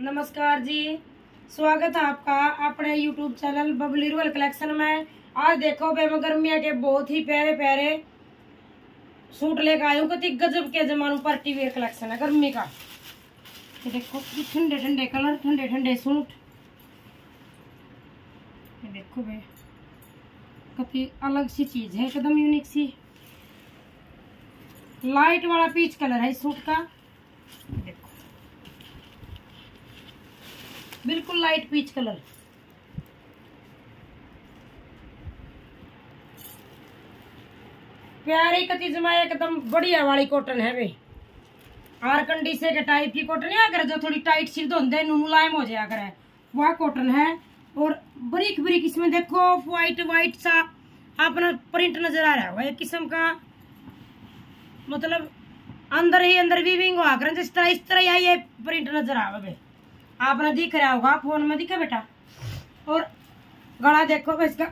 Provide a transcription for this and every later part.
नमस्कार जी, स्वागत है आपका अपने YouTube channel Babli royal collection में। आज देखो बेम गर्मिया के बहुत ही प्यारे प्यारे सूट लेकर आए हूँ। कति गजब के जमानू पार्टी वेयर कलेक्शन है गर्मी का। ये देखो ठंडे ठंडे कलर, ठंडे ठंडे सूट। ये देखो बे कति अलग सी चीज है, एकदम यूनिक सी। लाइट वाला पीच कलर है इस सूट का। देखो बिल्कुल लाइट पीच कलर। प्यारी कति जमा एकदम बढ़िया वाली कॉटन है वे। आरकंडी से के टाइप की कॉटन है, अगर जो थोड़ी टाइट सिर धोंदे मुलायम हो जाया करे वह कॉटन है। और बरीक बरीक इसमें देखो व्हाइट व्हाइट सा अपना प्रिंट नजर आ रहा है। एक किस्म का मतलब अंदर ही अंदर वीविंग हुआ कर जिस तरह इस तरह ये प्रिंट नजर आ रहा है। आपने दिख रहा होगा, फोन में दिखा बेटा। और गला देखो इसका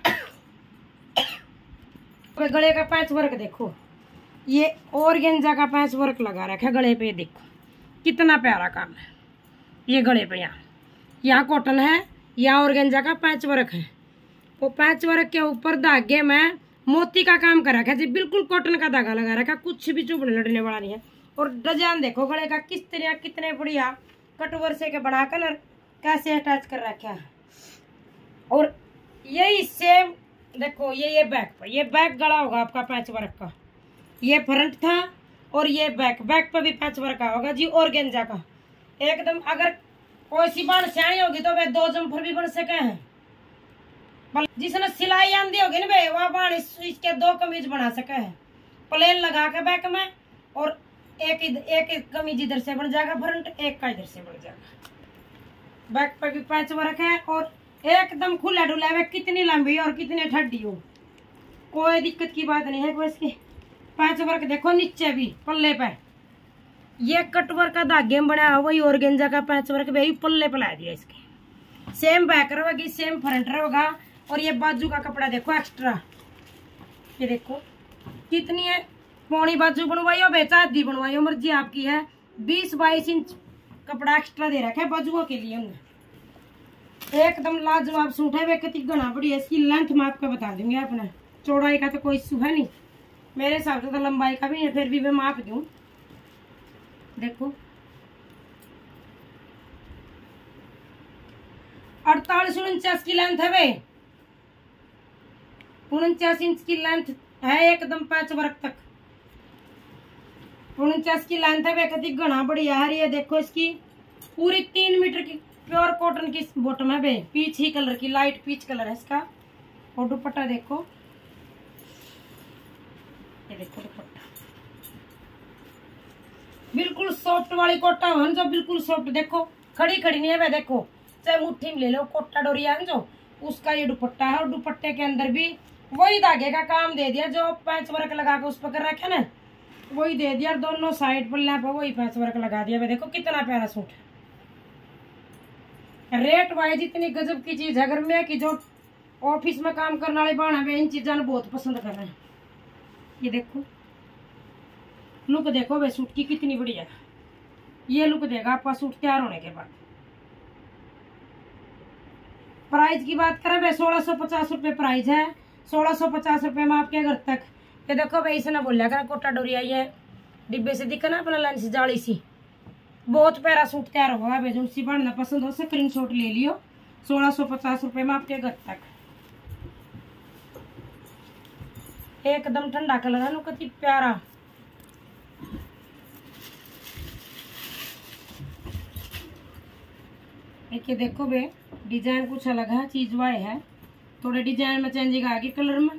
गले का पैच वर्क देखो, ये ऑर्गेन्जा का पैच वर्क लगा रखा है गले पे। देखो कितना प्यारा काम है ये गले पे। यहाँ कॉटन है, यहाँ ऑर्गेन्जा का पैच वर्क है। वो पैच वर्क के ऊपर धागे में मोती का काम कर रखा है जी। बिल्कुल कॉटन का धागा लगा रखा है, कुछ भी चुभने लड़ने वाला नहीं है। और डिजाइन देखो गले का किस तरह कितने बढ़िया कटवर से के बना कलर कैसे अटैच कर रखा है। और यही सेम देखो ये बैक पर, ये बैक गला होगा आपका पैच वर्क का। ये फ्रंट था और ये बैक पे भी पैच वर्क होगा जी ऑर्गेन्जा का एकदम। अगर कोई सी बाण सियाणी होगी तो वे दो जम्फर भी बन सके हैं। जिसने सिलाई आंदी होगी ना भाई वह बाण इसके दो कमीज बना सके है। प्लेन लगा के बैक में और एक कमीज इधर से बन जाएगा फ्रंट, एक का इधर से बन जाएगा। बैक पर भी पैच वर्क है और एकदम खुला डुला है। कितनी लंबी और कितनी ठड्डी हो, कोई दिक्कत की बात नहीं है कोई। इसके पैच वर्क देखो नीचे भी पल्ले पे ये कटवर्क का धागे में बना वही ऑर्गेन्जा का पैच वर्क भी पल्ले पे ला दिया इसके। सेम बैक रहेगी, सेम फ्रंट रहेगा। और ये बाजू का कपड़ा देखो एक्स्ट्रा, ये देखो कितनी है। पौनी बाजू बनवाई हो बेचा आधी बनवाई हो, मर्जी आपकी है। 20-22 इंच कपड़ा एक्स्ट्रा दे रखा है बाजुओं के लिए उन्हें। एकदम लाजवाब सूट है वे, कति घना बढ़िया। इसकी लेंथ मैं आपको बता दूंगी। अपना चौड़ाई का तो कोई इशू है नहीं, मेरे हिसाब से तो लंबाई का भी है, फिर भी मैं माप दूं। देखो 48-49 की लेंथ है वे, 49 इंच की लेंथ है एकदम पैच वर्क तक। 49 की लेंथ है वे, कति घना बढ़िया है। ये देखो इसकी पूरी 3 मीटर की प्योर कॉटन की बॉटम है बे, पीच ही कलर की, लाइट पीच कलर है इसका। और दुपट्टा देखो, ये देखो दुपट्टा बिल्कुल सॉफ्ट वाली कोटा हो जो बिल्कुल सॉफ्ट। देखो खड़ी खड़ी नहीं है वे, देखो चाहे मुट्ठी में ले लो कोटा डोरिया जो उसका ये दुपट्टा है। और दुपट्टे के अंदर भी वही धागे का काम दे दिया जो पैच वर्क लगा के उस पर कर रखे ना, वही दे दिया। दोनों साइड पल्ले पर वही पैच वर्क लगा दिया। देखो कितना प्यारा सूट है। रेट वाइज इतनी गजब की चीज है गर्मिया की, जो ऑफिस में काम करने वाले बाण इन चीजा ने बहुत पसंद कर रहे हैं। ये देखो लुक देखो वे सूट की कितनी बढ़िया। ये लुक देगा आपका सूट तैयार होने के बाद। प्राइस की बात करें वे 1650 रुपये प्राइस है। 1650 रुपये में आपके घर तक। ये देखो भाई इसने बोलिया कर कोटा डोरिया ये डिब्बे से दिखा ना अपना लाइन से जाली सी, बहुत प्यारा सूट तैयार होगा। भाई जो सी बनना पसंद हो स्क्रीनशॉट ले लियो। 1650 रुपये में आपके घर तक। एकदम ठंडा कलर है, कति प्यारा। एक ये देखो बे डिजाइन कुछ अलग है, चीज वाई है थोड़े डिजाइन में चेंजिंग आ गई कलर में।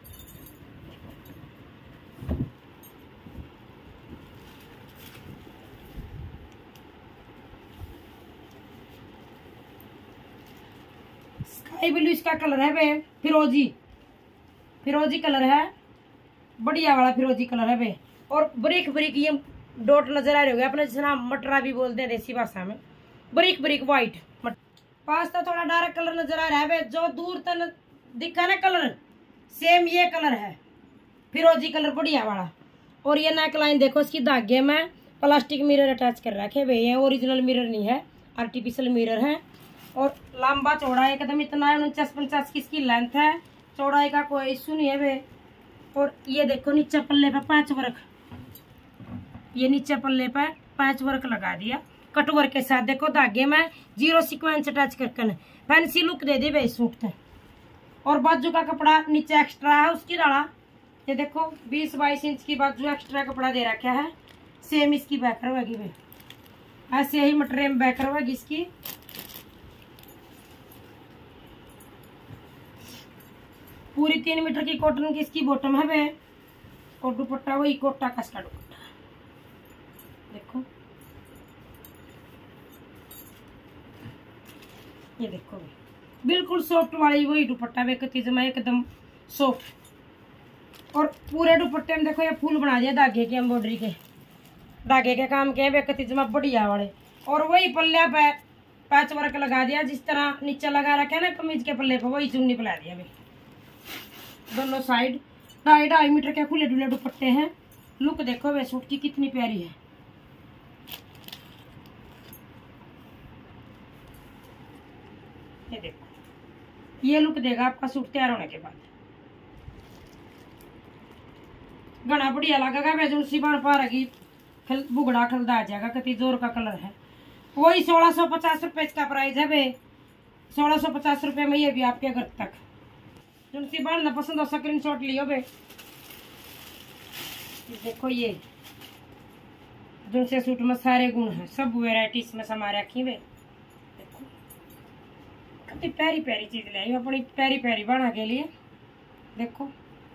स्काई ब्लू इसका कलर है बे, फिरोजी कलर है, बढ़िया वाला फिरोजी कलर है बे। और बरीक बरीक ये डॉट नजर आ रहे होंगे अपने जिसना मटरा भी बोलते हैं देसी भाषा में। बरीक बरीक व्हाइट पास तो थोड़ा डार्क कलर नजर आ रहा है बे, जो दूर तक दिखा ना कलर सेम ये कलर है फिरोजी कलर बढ़िया वाला। और ये नेक लाइन देखो इसकी धागे में प्लास्टिक मिरर अटैच कर रखे भाई, ये ओरिजिनल मिरर नहीं है, आर्टिफिशियल मिरर है। और लंबा चौड़ा एकदम इतना है, 49-50 की इसकी लेंथ है। चौड़ाई का कोई इशू नहीं है वे। और ये देखो नीचे पल्ले पे पैच वर्क, ये नीचे पल्ले पे पैच वर्क लगा दिया कट वर्क के साथ। देखो धागे में 0 सीक्वेंस अटैच करके फैंसी लुक दे दी भाई सूट है। और बाजू का कपड़ा नीचे एक्स्ट्रा है उसकी डाला। ये देखो 20-22 इंच की बाजू एक्स्ट्रा कपड़ा दे रखा है। सेम इसकी बैकर होगी भाई, ऐसे ही मटेरियल बैकर होगी इसकी। पूरी 3 मीटर की कॉटन की इसकी बॉटम है वे। और दुपट्टा वही कोटा का इसका दुपट्टा देखो, ये देखो भाई बिल्कुल सॉफ्ट वाली वही दुपट्टा वे कती जमा एकदम सॉफ्ट। और पूरे दुपट्टे में देखो ये फूल बना दिया धागे के, एम्ब्रॉयडरी के धागे के काम के वे कती जमा बढ़िया वाले। और वही पल्ले पे पैच वर्क लगा दिया जिस तरह नीचे लगा रखा है ना कमीज के पल्ले पे, वही चुन्नी पिला दिया भाई। दोनों साइड 2.5 मीटर के खुले डुले दुपट्टे हैं। लुक देखो वे सूट की कितनी प्यारी है। ये देखो ये लुक देगा आपका सूट तैयार होने के बाद। घना बढ़िया लगेगा। वैसे बार पा रही बुगड़ा खलदा आ जाएगा, कति जोर का कलर है। वही 1650 रुपए इसका प्राइस है वे। 1650 रुपए में ये भी आपके घर तक। जिनसी बांधना पसंद हो स्क्रीनशॉट लियो बे। देखो ये जिनसे सूट में सारे गुण हैं, सब वेराइटी इसमें समा रखी वे। देखो कितनी प्यारी प्यारी चीज ले आई अपनी प्यारी प्यारी बना के लिए। देखो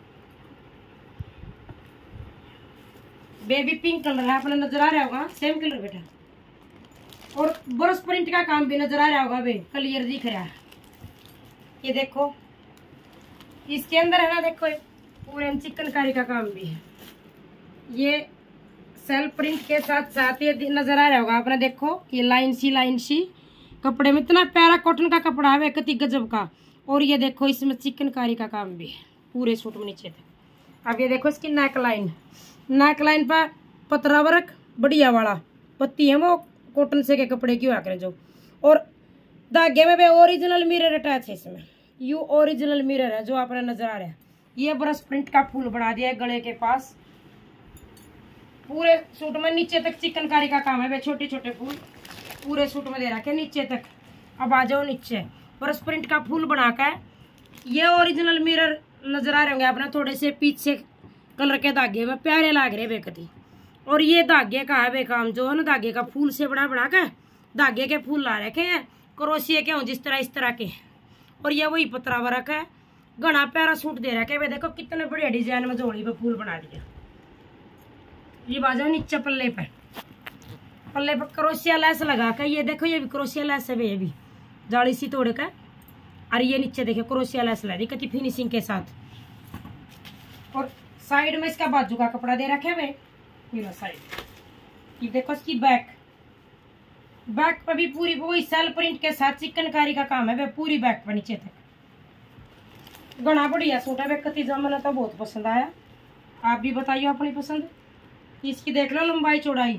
बेबी पिंक कलर है, अपने नजर आ रहा होगा सेम कलर बेटा। और ब्रश प्रिंट का काम भी नजर आ रहा होगा बे, क्लियर दिख रहा है। ये देखो इसके अंदर है ना, देखो पूरे चिकनकारी का काम भी है। ये सेल्फ प्रिंट के साथ साथ ये नजर आ रहा होगा आपने। देखो ये लाइन सी कपड़े में इतना प्यारा कॉटन का कपड़ा है कति गजब का। और ये देखो इसमें चिकनकारी का काम भी है पूरे सूट में नीचे तक। अब ये देखो इसकी नेक लाइन पर पतरा वर्क बढ़िया वाला पत्ती है वो कॉटन से के कपड़े की हुआ करें जो। और धागे में भी ओरिजिनल मिरर अटैच है इसमें। यू ओरिजिनल मिरर है जो आपने नजर आ रहा है। ये ब्रश प्रिंट का फूल बना दिया है गले के पास। पूरे सूट में नीचे तक चिकनकारी का काम है वे, छोटे छोटे फूल पूरे सूट में दे रखे नीचे तक। अब आ जाओ नीचे ब्रश प्रिंट का फूल बनाकर। ये ओरिजिनल मिरर नजर आ रहे होंगे आपने, थोड़े से पीछे कलर के धागे में प्यारे लाग रहे बेकती। और ये धागे का है वे काम जो है ना, धागे का फूल से बना कर धागे के फूल ला रखे हैं क्रोशिया के हों जिस तरह इस तरह के। और ये वही पतरा वर्क है, घना प्यारा सूट दे रखे वे। देखो कितने बढ़िया डिजाइन में जोड़ी पे फूल बना दिया। ये बाजू नीचे पल्ले पे क्रोशिया लेस लगा कर, ये देखो ये भी क्रोशिया लेस है ये भी जाली सी तोड़ कर। और ये नीचे देखो क्रोशिया लेस लगा दी कति फिनिशिंग के साथ। और साइड में इसका बाजू का कपड़ा दे रखे वे साइड। ये देखो इसकी बैक पे भी पूरी वही सेल्फ प्रिंट के साथ चिकनकारी का काम है वे पूरी बैक पे नीचे तक। घना बढ़िया सूट है वे कति जमना तो बहुत पसंद आया। आप भी बताइए अपनी पसंद। इसकी देख लो लंबाई चौड़ाई।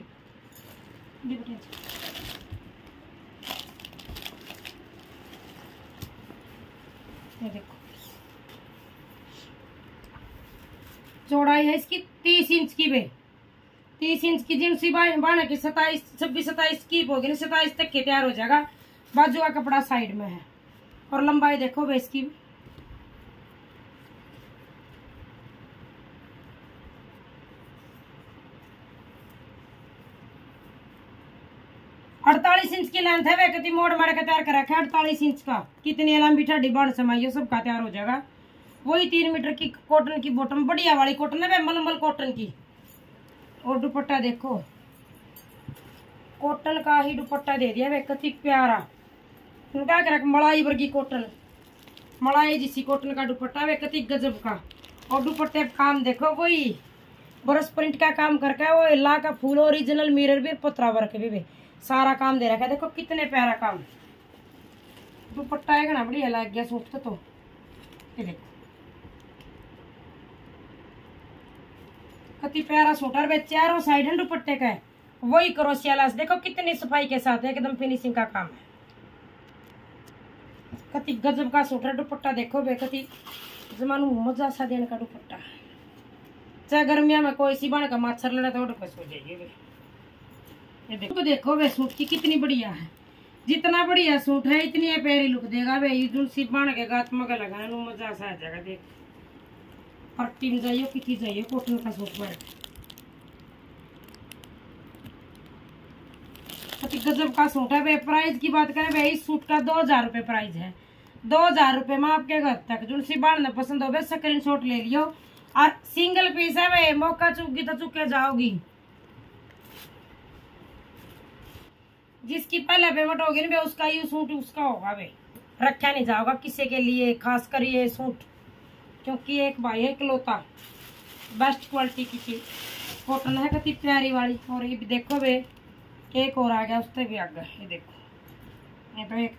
ये देखो चौड़ाई है इसकी 30 इंच की वे। 30 इंच की जिनसी बाना की 27 की होगी ना, 27 तक के तैयार हो जाएगा। बाजू का कपड़ा साइड में है। और लंबाई देखो वे इसकी 48 इंच की लेंथ है वे कति मोड़ मार के तैयार कर रखा है। 48 इंच का कितनी लंबी ठाडी बाण समाइयो सबका तैयार हो जाएगा। वही 3 मीटर की कॉटन की बॉटम बढ़िया वाली कॉटन है वे, मलमल कॉटन की। और दुपट्टा देखो कॉटन का ही दुपट्टा दे दिया वे कति प्यारा। क्या कर मलाई वर्गी कॉटन, मलाई जिसी कॉटन का दुपट्टा वे कति गजब का। और दुपट्टे काम देखो वही ब्रश प्रिंट का काम करके वो ला का फूल ओरिजिनल मिरर भी पतरा वर्क भी सारा काम दे रखा है। देखो कितने प्यारा काम। दुपट्टा है ना बढ़िया लग गया सूट तो। ये देखो कति प्यारा सूट है वे, चारों साइड है दुपट्टे का है। वही क्रोशिया लेस देखो कितनी सफाई के साथ एकदम फिनिशिंग का काम है। कति गजब का सूट है। दुपट्टा देखो बे कति जमानू मजा सा देने का दुपट्टा। चाहे गर्मिया में कोई सी बन का मच्छर लड़ा तो बस हो जाइए। ये देखो वे सूट की कितनी बढ़िया है। जितना बढ़िया सूट है इतनी है प्यारी लुक देगा वे। जो सी बन के गात मगा लगाने नु मजा सा आ जाएगा। देख पट्टी में जाइयो कितनी जाइयो कॉटन का सूट पर कति गजब का सूट है वे। प्राइस की बात करें वे इस सूट का 2000 रुपये प्राइस है। 2000 रुपये में आपके घर तक जो सी बाढ़ पसंद हो स्क्रीन शॉट ले लियो। और सिंगल पीस है वे। मौका चुकी तो चुके जाओगी। जिसकी पहले पेमेंट होगी ना उसका ये सूट उसका होगा वे। रखा नहीं जाओगा किसी के लिए खास कर ये सूट क्योंकि एक भाई है इकलौता बेस्ट क्वालिटी की चीज कॉटन है कति प्यारी वाली। और ये भी देखो वे एक और आ गया उससे भी आगे। ये देखो ये तो एक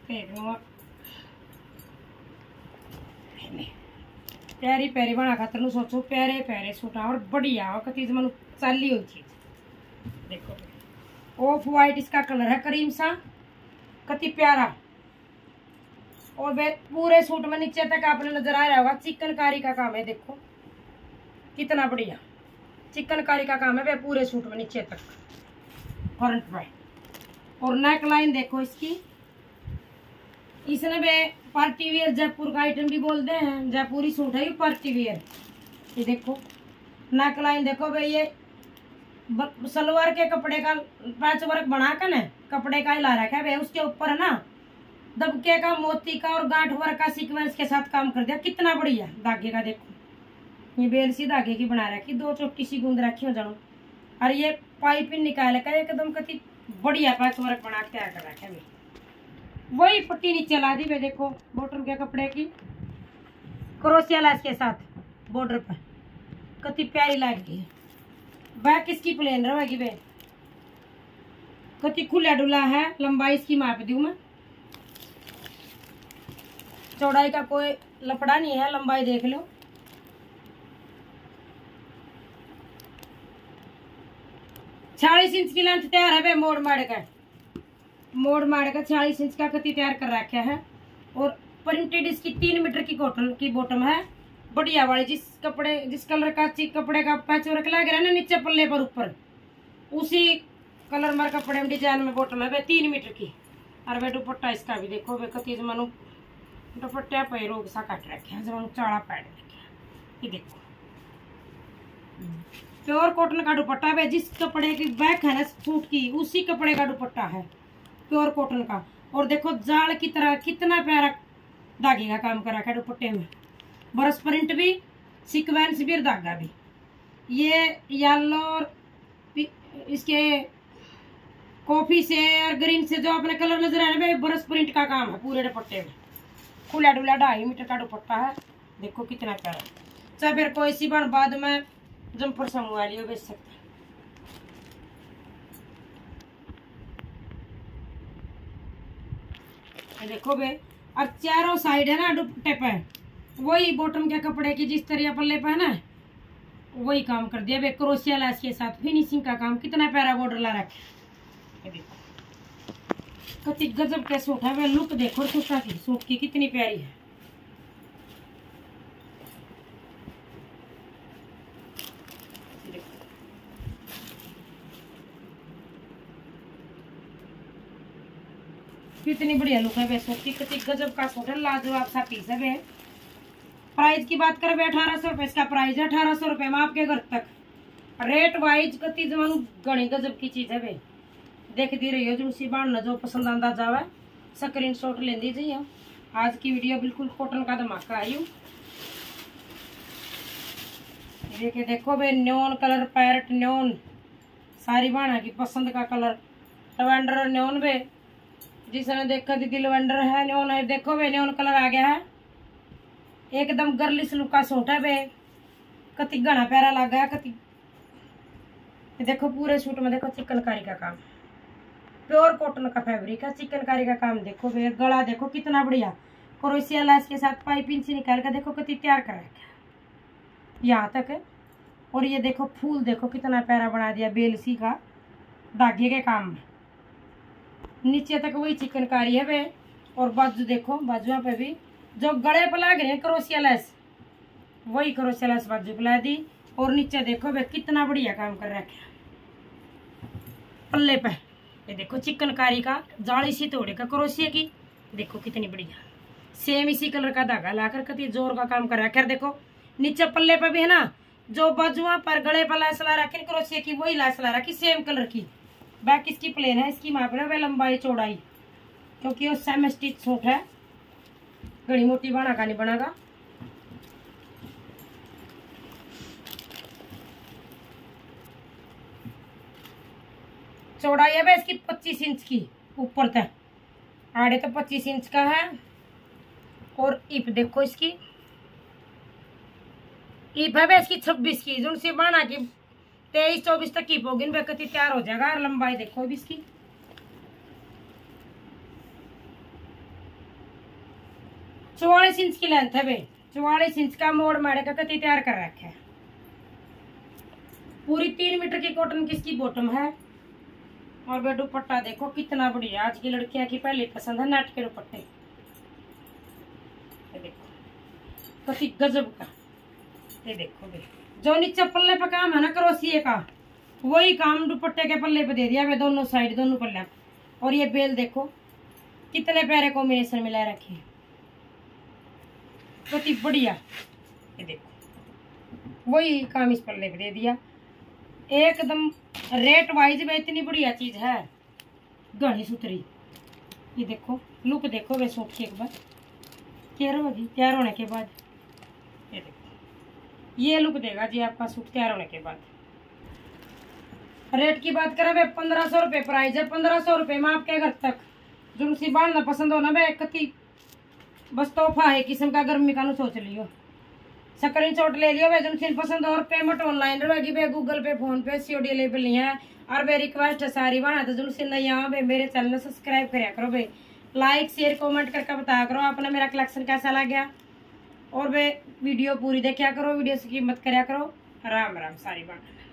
प्यारी प्यारी बना खातर सोचो प्यारे प्यारे सूट और बढ़िया और कति मन चाली हुई चीज। देखो ऑफ वाइट इसका कलर है करीम सा कति प्यारा। और वे पूरे सूट में नीचे तक आपने नजर आ रहा होगा चिकनकारी का काम है। देखो कितना बढ़िया चिकनकारी का काम है वे पूरे सूट में नीचे तक फ्रंट पे। और नेक लाइन देखो इसकी। इसने वे पार्टी वियर जयपुर का आइटम भी बोलते हैं। जयपुरी सूट है ये पार्टी वियर। ये देखो नेक लाइन देखो भाई ये सलवार के कपड़े का पैच वर्क बना कर ना कपड़े का हिला रखा है भाई। उसके ऊपर है ना दबके का मोती का और गांठ वर्क का सीक्वेंस के साथ काम कर दिया। कितना बढ़िया धागे का देखो ये बेल सी धागे की बना रखी 2 छोटी सी गूंद रखी हो जानो। और ये पाइपिंग निकाल कर एकदम कति बढ़िया पैच वर्क बना के तैयार कर रखा है। वही पट्टी नीचे ला दी वे। देखो बॉटम के कपड़े की क्रोशिया लेस के साथ बॉर्डर पर कति प्यारी लगती है। बैक इसकी प्लेन रहेगी वे कति खुला डुला है। लंबाई इसकी माप दूं मैं चौड़ाई का कोई लपड़ा नहीं है। लंबाई देख लो 40 इंच की लेंथ तैयार है वे। मोड़ माड़ कर 40 इंच का कति तैयार कर रखा है। और प्रिंटेड इसकी 3 मीटर की कॉटन की बॉटम है बढ़िया वाली। जिस कलर का कपड़े का पैच वर्क लग रहा है ना नीचे पल्ले पर ऊपर उसी कलर मार कपड़े में डिजाइन में बॉटम है वे 3 मीटर की। और वे दुपट्टा इसका भी देखो वे कति जमानू दुपट्टा पैरों सा काट रखे हैं जमानू चाड़ा पैड रखे। ये देखो प्योर कॉटन का दुपट्टा है। जिस कपड़े की बैक है ना सूट की उसी कपड़े का दुपट्टा है प्योर कॉटन का। और देखो जाल की तरह कितना प्यारा धागे का काम कर रखा है दुपट्टे में। बरस प्रिंट भी सीक्वेंस भी और धागा भी। ये येलो और इसके कॉफी से और ग्रीन से जो अपने कलर नजर आ रहे हैं बरस प्रिंट का काम है पूरे दुपट्टे में। खुला डुला 2.5 मीटर का दुपट्टा है। देखो कितना प्यारा। चाहे फिर कोई सी बार बाद में जम्पर समूह लियो बेच सकते। देखो बे और चारों साइड है ना दुपट्टे पे वही बॉटम के कपड़े की जिस तरह पल्ले पे है ना वही काम कर दिया बे। क्रोशिया लेस के साथ फिनिशिंग का काम कितना प्यारा बॉर्डर ला रखे। कति गजब के सूट है वे। लुक देखो सूट की कितनी प्यारी है। कितनी बढ़िया लुक है वे सूट की। कति गजब का सूट है लाजवाब सा पीस है वे। प्राइस की बात करें 1800 रुपये इसका प्राइस है। 1800 रुपये में आपके घर तक रेट वाइज कति जमानू गणी गजब की चीज है वे। देख दी रही हो जो उसी बाढ़ जो पसंद आंदा जावा स्क्रीन शॉट ले दीजिए। आज की वीडियो बिल्कुल कॉटन का धमाका आई हूँ। देखिए देखो भाई न्योन कलर पैरट न्योन सारी बाणा की पसंद का कलर लवेंडर और न्योन वे। जिसने देखा दीदी लवेंडर है न्योन है। देखो भाई न्योन कलर आ गया है एकदम गर्लिश लुक का सूट है बे। कति घना प्यारा लगा है कति। देखो पूरे सूट में देखो चिकनकारी का काम प्योर कॉटन का फैब्रिक है। चिकनकारी का काम देखो बे। गला देखो कितना बढ़िया क्रोशिया लेस के साथ पाइपिंग से निकाल कर देखो कति तैयार कर रखा यहाँ तक है। और ये देखो फूल देखो कितना प्यारा बना दिया बेलसी का धागे के काम में। नीचे तक वही चिकनकारी है वे। और बाजू देखो, बाजुआ पे भी जो गले पे लग रहे हैं क्रोशिया लेस, वही क्रोशिया लेस बाजू पे ला दी। और नीचे देखो वे कितना बढ़िया काम कर रखा है पल्ले पे। ये देखो चिकनकारी का जाली सी तोड़े का क्रोशिया की, देखो कितनी बढ़िया। सेम इसी कलर का धागा लाकर कति जोर का काम कर रखा है। देखो नीचे पल्ले पे भी है ना, जो बाजुआ पर गले पर लैस ला रखी क्रोशिया की, वही लैस ला रखी सेम कलर की। बैक इसकी प्लेन है, इसकी माप है वे लंबाई चौड़ाई, क्योंकि वो सेम स्टिच सूट है, घड़ी मोटी बना का नहीं बनागा। चौड़ाई है भाई इसकी 25 इंच की ऊपर तक, आड़े तो 25 इंच का है। और इप देखो इसकी, इप है भाई इसकी 26 की, जो से बना की 23-24 तक कीप होगी, बेकती तैयार हो जाएगा। और लंबाई देखो अभी इसकी 44 इंच की लेंथ है भाई, 44 इंच का मोड़ मारे का कति तैयार कर रखा है। पूरी 3 मीटर की कॉटन की इसकी बॉटम है। और वे दुपट्टा देखो कितना बढ़िया, आज की लड़कियां की पहली पसंद है नेट के दुपट्टे। ये देखो कति गजब का। ये देखो भाई जो नीचे पल्ले पे काम है ना क्रोशिया का, वही काम दुपट्टे के पल्ले पे दे दिया वे, दोनों साइड दोनों पल्ले। और ये बेल देखो कितने प्यारे कॉम्बिनेशन में ला रखे हैं, कति बढ़िया। ये देखो वही काम इस पल्ले पे दे दिया, एकदम रेट वाइज में इतनी बढ़िया चीज है, घनी सुथरी। ये देखो लुक देखो वे सूट की एक बार तैयार होगी, तैयार होने के बाद ये देखो ये लुक देगा जी आपका सूट तैयार होने के बाद। रेट की बात करें वे 1500 रुपये प्राइस है, 1500 रुपये में आपके घर तक जो सी बांधना पसंद हो ना वे कति बस तोहफा है किस्म का, गर्मी का सोच लियो, स्क्रीनशॉट ले लियो वे जो पसंद। और पेमेंट ऑनलाइन रहेगी वे, Google Pay PhonePe COD available नहीं है। और वे रिक्वेस्ट है सारी बना तो जो नहीं यहाँ वे मेरे चैनल सब्सक्राइब कराया करो वे, लाइक शेयर कमेंट करके बताया करो आपने मेरा कलेक्शन कैसा लगा। और वे वीडियो पूरी देखा करो, वीडियो से कीमत कराया करो। राम राम सारी बात।